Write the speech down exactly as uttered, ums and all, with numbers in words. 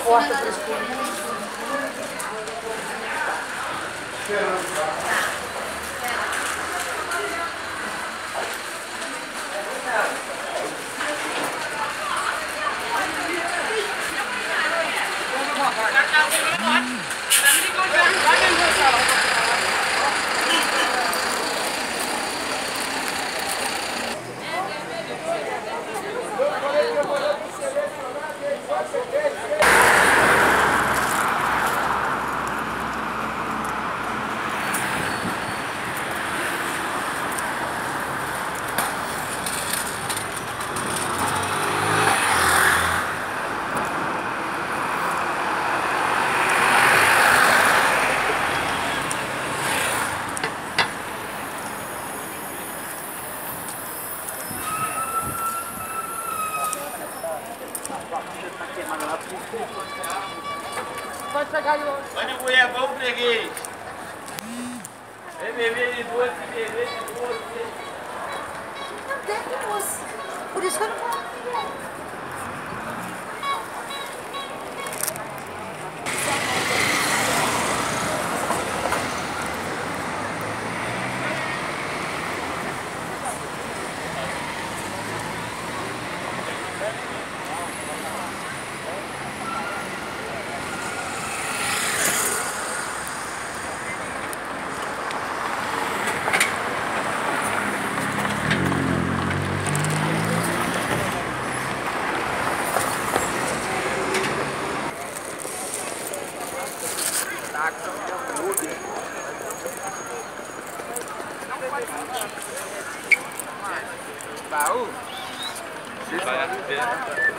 porta para escolher. Pode pegar de longe. Olha o goiabão, freguês. Vem beber de duas, se beber de duas. Não tem, moço. Por isso que eu não vou. Baú? Vai a